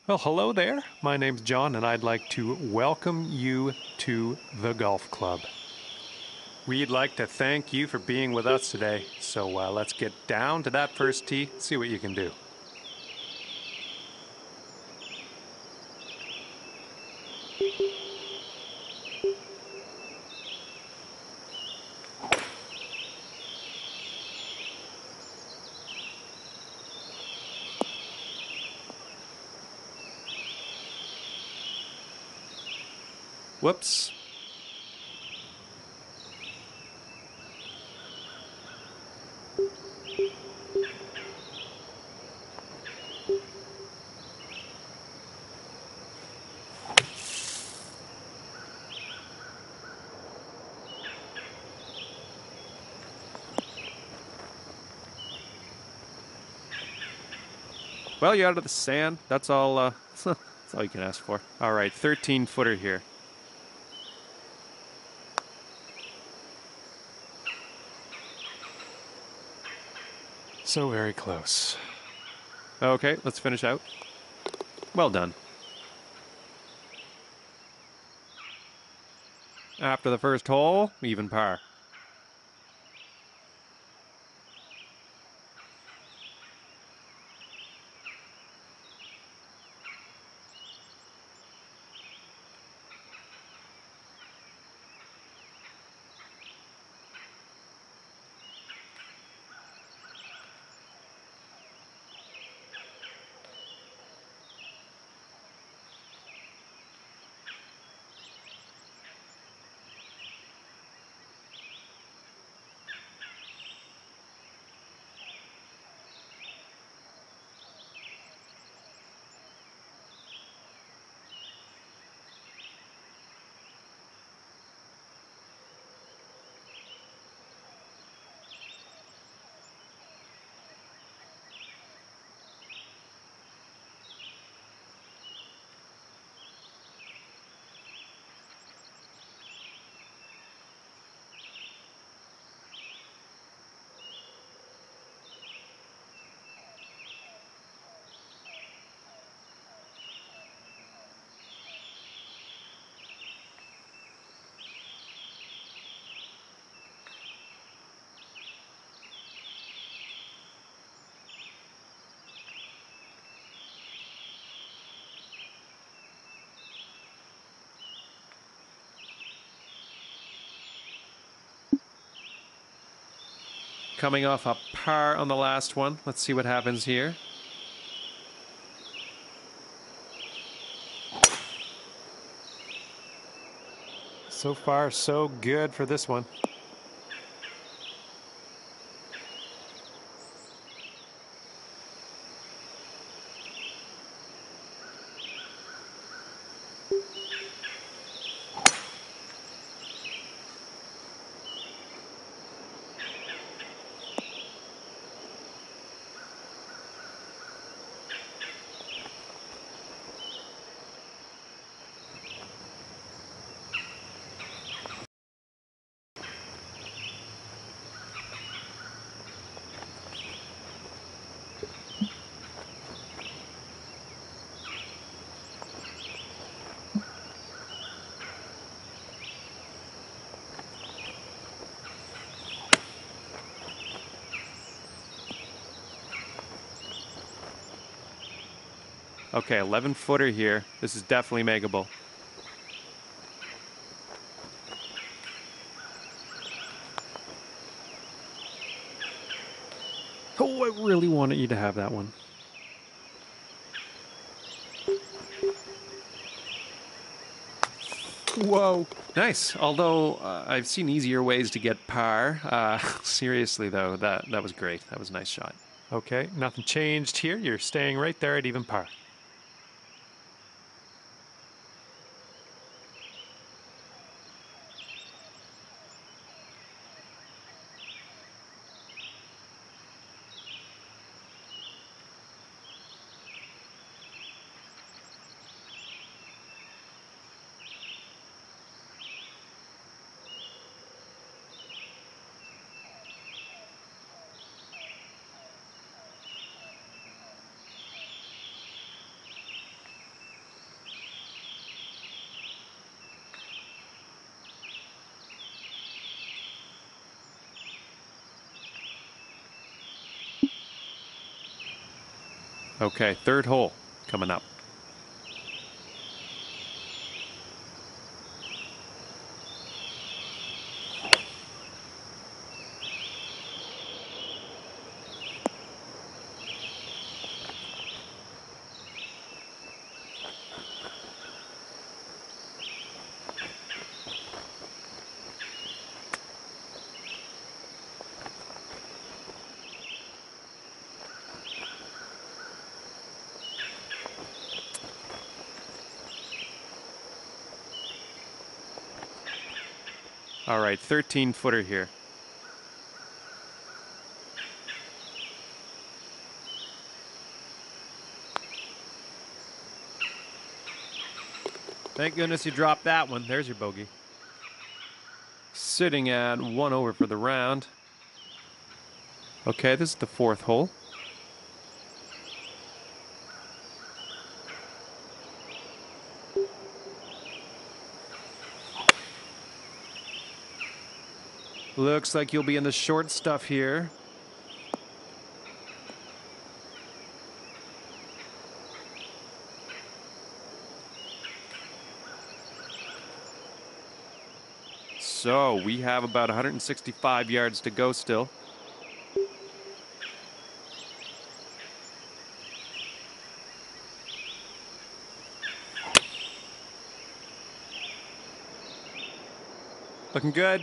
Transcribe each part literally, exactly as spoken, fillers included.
Well, hello there. My name's John, and I'd like to welcome you to the Golf Club. We'd like to thank you for being with us today. So uh, let's get down to that first tee, see what you can do. Whoops. Well, you're out of the sand. That's all. Uh, that's all you can ask for. All right, thirteen footer here. So very close. Okay, let's finish out. Well done. After the first hole, even par. Coming off a par on the last one. Let's see what happens here. So far, so good for this one. Okay, eleven footer here. This is definitely makeable. Oh, I really wanted you to have that one. Whoa. Nice. Although uh, I've seen easier ways to get par. Uh, seriously, though, that, that was great. That was a nice shot. Okay, nothing changed here. You're staying right there at even par. Okay, third hole coming up. All right, thirteen footer here. Thank goodness you dropped that one. There's your bogey. Sitting at one over for the round. Okay, this is the fourth hole. Looks like you'll be in the short stuff here. So we have about one hundred sixty-five yards to go still. Looking good.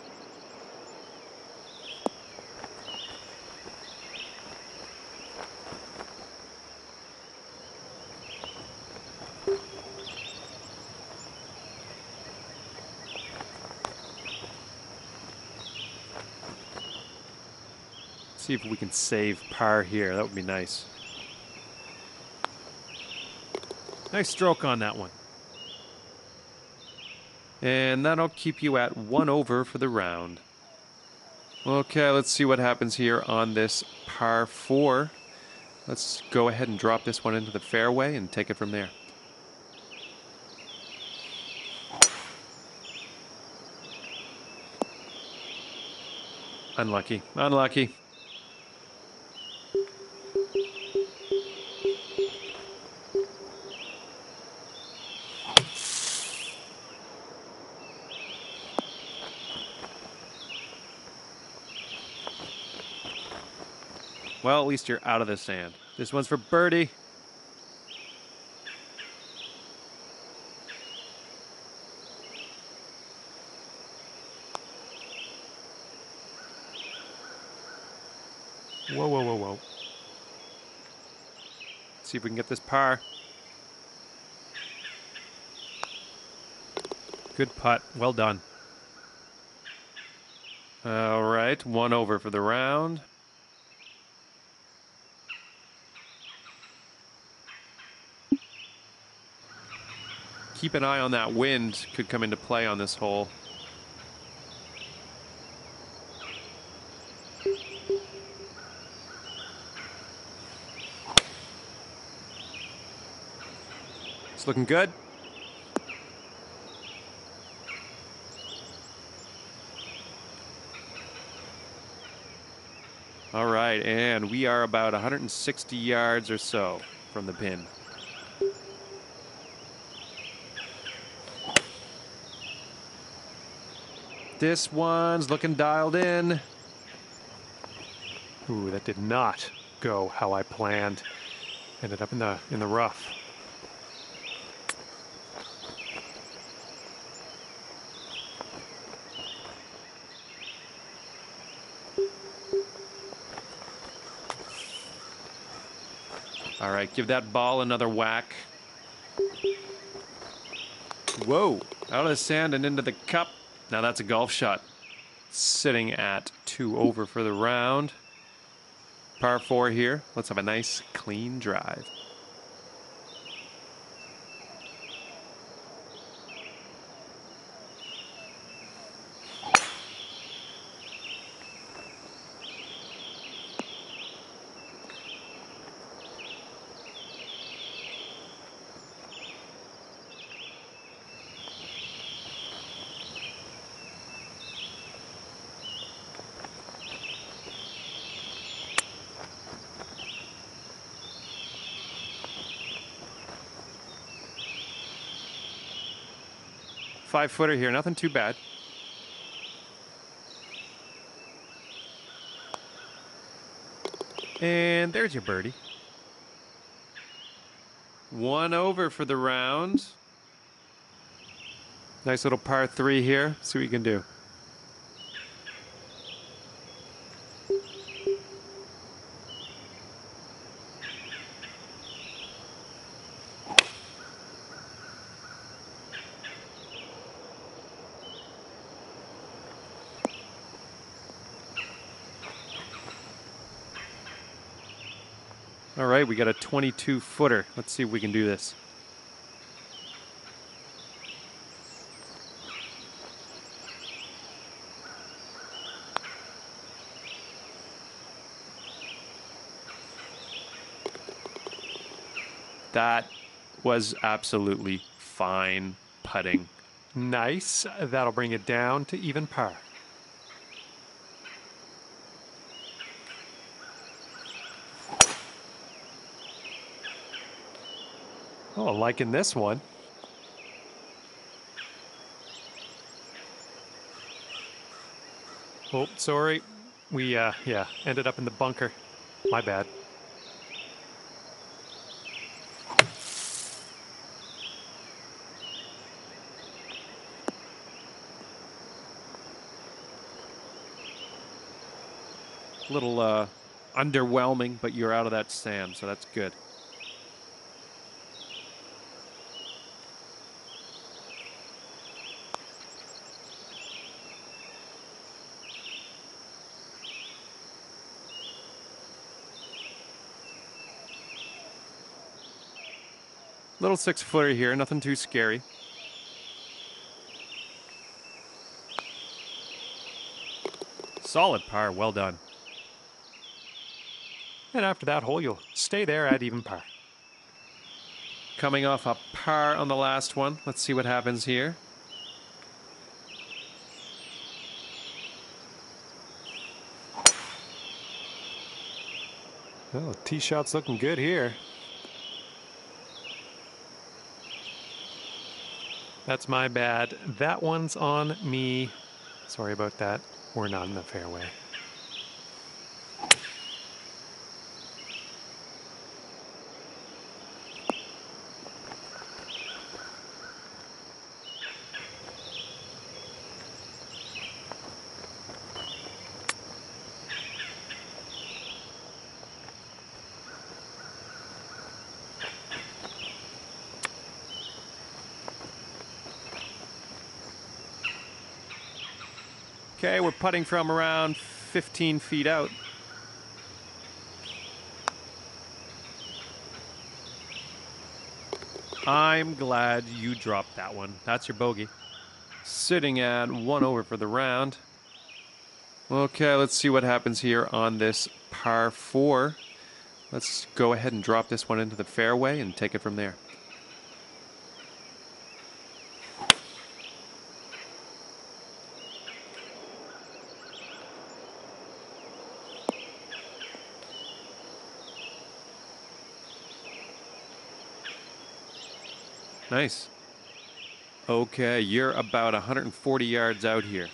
See if we can save par here. That would be nice. Nice stroke on that one. And that'll keep you at one over for the round. Okay, let's see what happens here on this par four. Let's go ahead and drop this one into the fairway and take it from there. Unlucky. Unlucky. Well, at least you're out of the sand. This one's for birdie. Whoa, whoa, whoa, whoa. See if we can get this par. Good putt. Well done. All right, one over for the round. Keep an eye on that wind. Could come into play on this hole. It's looking good. All right, and we are about one hundred sixty yards or so from the pin. This one's looking dialed in. Ooh, that did not go how I planned. Ended up in the in the rough. All right, give that ball another whack. Whoa, out of the sand and into the cup. Now that's a golf shot. Sitting at two over for the round. Par four here. Let's have a nice clean drive. five footer here, nothing too bad. And there's your birdie. One over for the round. Nice little par three here. See what you can do. All right, we got a twenty-two footer. Let's see if we can do this. That was absolutely fine putting. Nice. That'll bring it down to even par. Oh, liking this one. Oh, sorry. We, uh, yeah, ended up in the bunker. My bad. A little uh, underwhelming, but you're out of that sand, so that's good. Little six footer here, nothing too scary. Solid par, well done. And after that hole, you'll stay there at even par. Coming off a par on the last one. Let's see what happens here. Well, tee shot's looking good here. That's my bad. That one's on me. Sorry about that. We're not in the fairway. Okay, we're putting from around fifteen feet out. I'm glad you dropped that one. That's your bogey. Sitting at one over for the round. Okay, let's see what happens here on this par four. Let's go ahead and drop this one into the fairway and take it from there. Nice. Okay, you're about one hundred forty yards out here.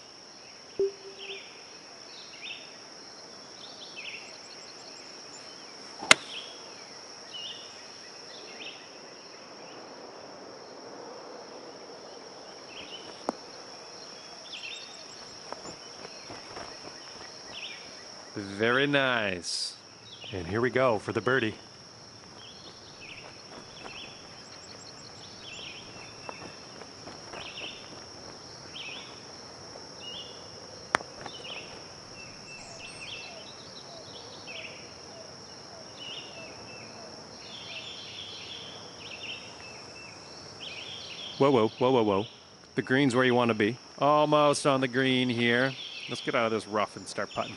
Very nice. And here we go for the birdie. Whoa, whoa, whoa, whoa, whoa. The green's where you want to be. Almost on the green here. Let's get out of this rough and start putting.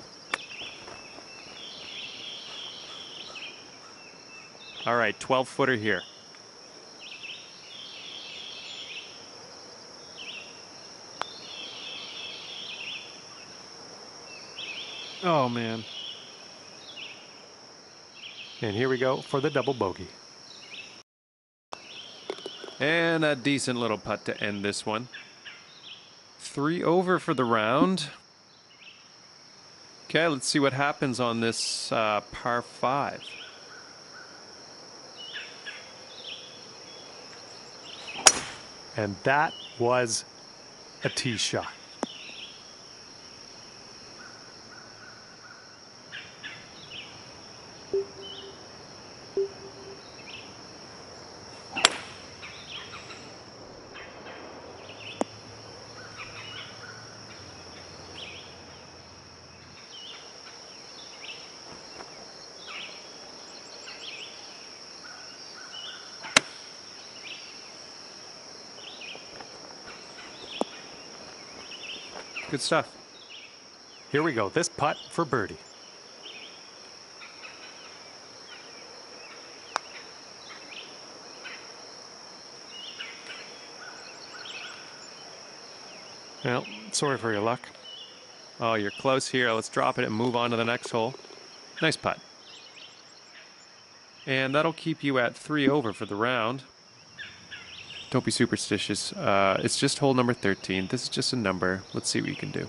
All right, twelve footer here. Oh, man. And here we go for the double bogey. And a decent little putt to end this one. Three over for the round. Okay, let's see what happens on this uh, par five. And that was a tee shot. Good stuff. Here we go. This putt for birdie. Well, sorry for your luck. Oh, you're close here. Let's drop it and move on to the next hole. Nice putt. And that'll keep you at three over for the round. Don't be superstitious. Uh, it's just hole number thirteen. This is just a number. Let's see what you can do.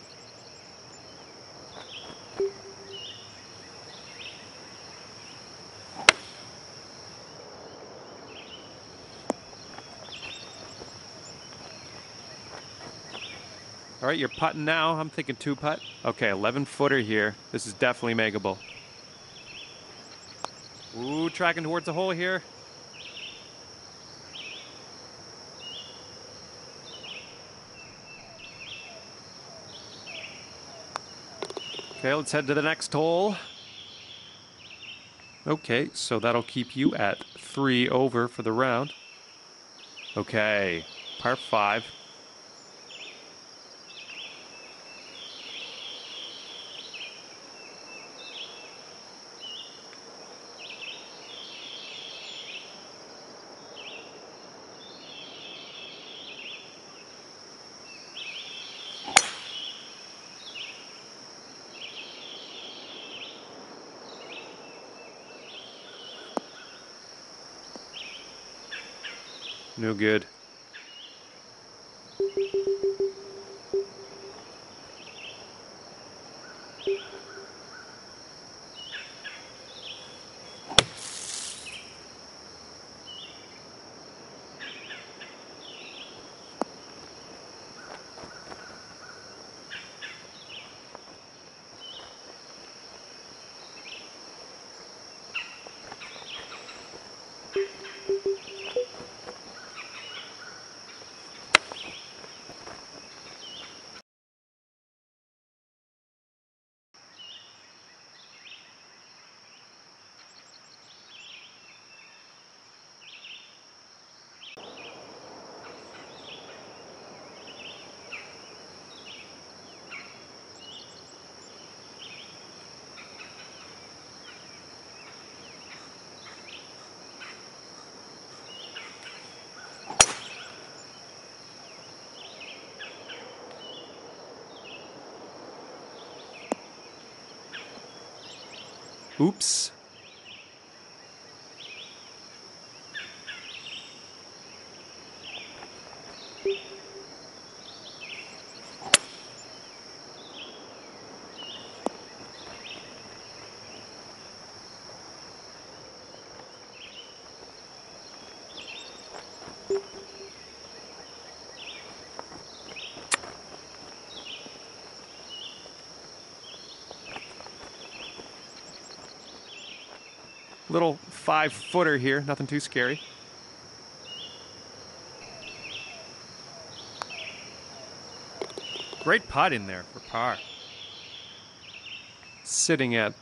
All right, you're putting now. I'm thinking two putt. Okay, eleven footer here. This is definitely makeable. Ooh, tracking towards the hole here. Okay, let's head to the next hole. Okay, so that'll keep you at three over for the round. Okay, par five. No good. Oops. Little five footer here, nothing too scary. Great putt in there for par. Sitting at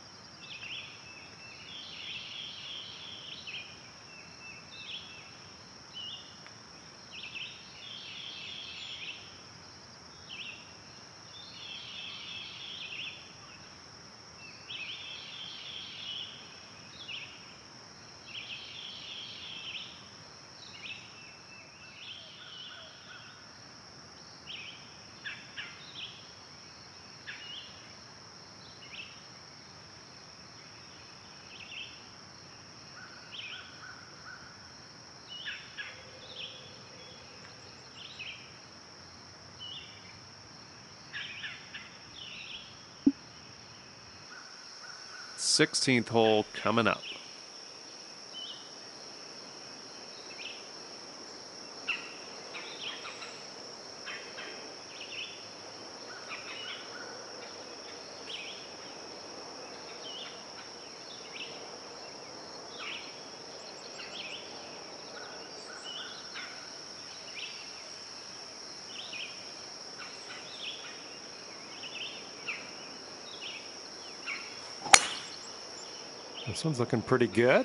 sixteenth hole coming up. This one's looking pretty good.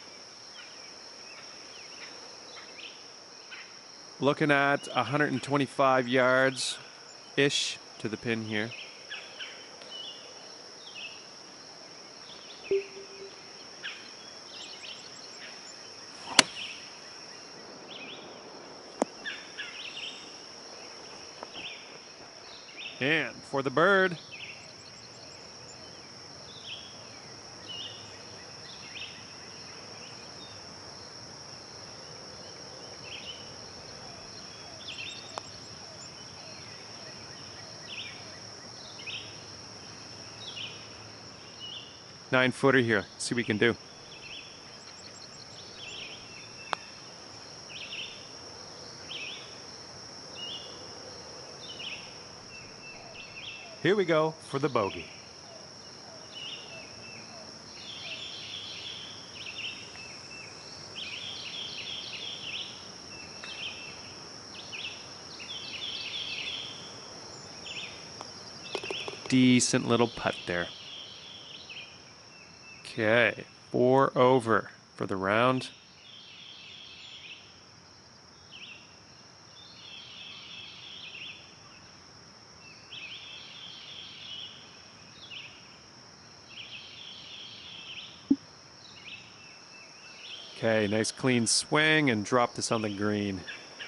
Looking at one hundred twenty-five yards-ish to the pin here. And for the bird. Nine footer here. See what we can do. Here we go for the bogey. Decent little putt there. Okay, four over for the round. Okay, nice clean swing and drop this on the green.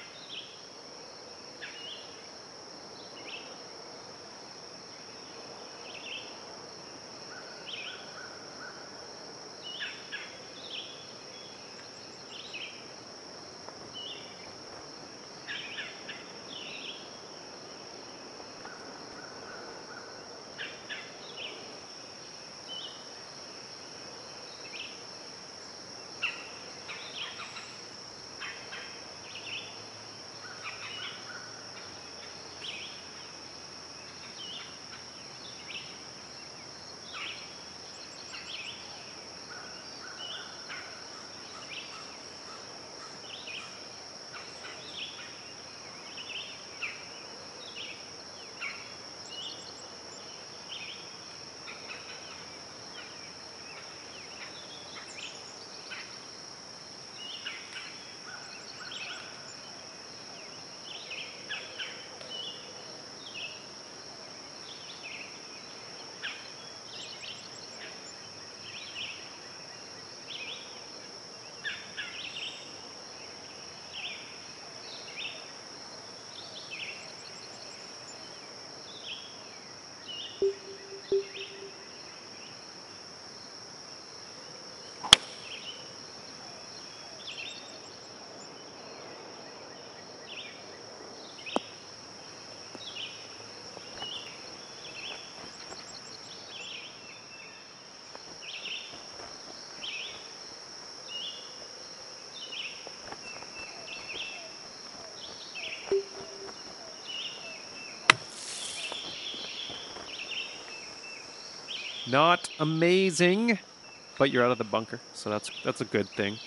Not amazing, but you're out of the bunker, so that's that's a good thing.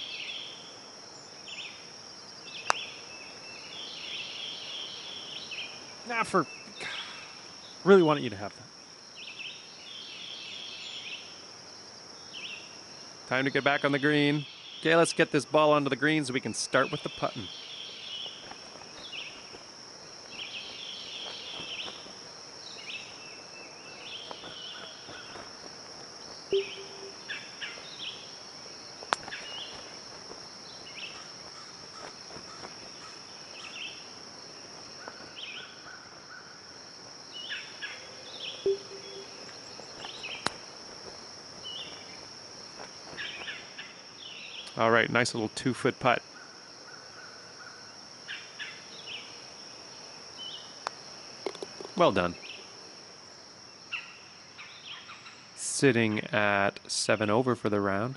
Nah, for really wanted you to have that. Time to get back on the green. Okay, let's get this ball onto the green so we can start with the putting. All right, nice little two-foot putt. Well done. sitting at seven over for the round.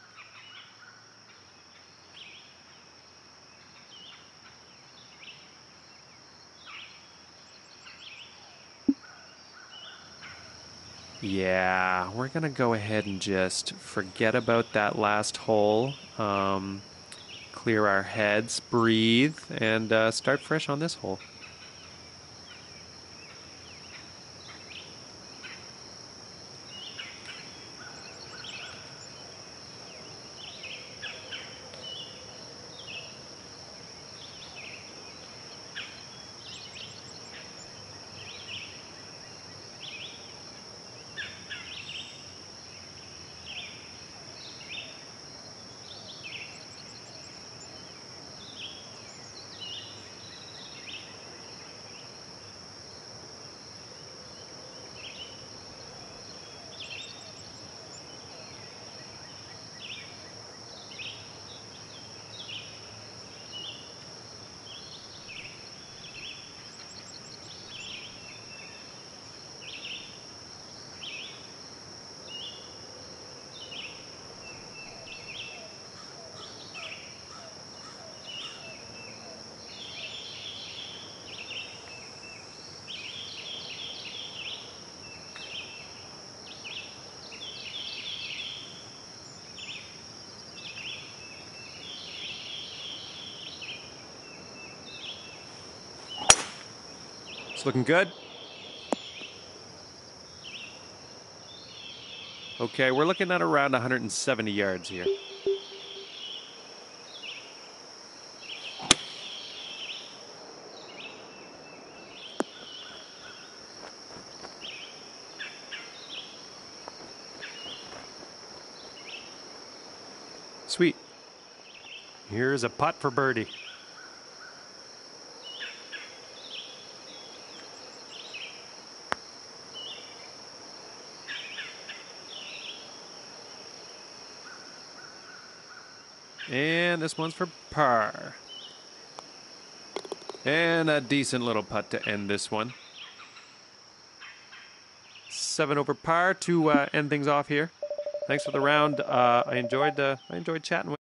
Yeah, we're going to go ahead and just forget about that last hole. Um, clear our heads, breathe, and uh, start fresh on this hole. It's looking good. Okay, we're looking at around one hundred seventy yards here. Sweet. Here's a putt for birdie. And this one's for par. And a decent little putt to end this one. Seven over par to uh, end things off here. Thanks for the round. Uh, I enjoyed. Uh, I enjoyed chatting with.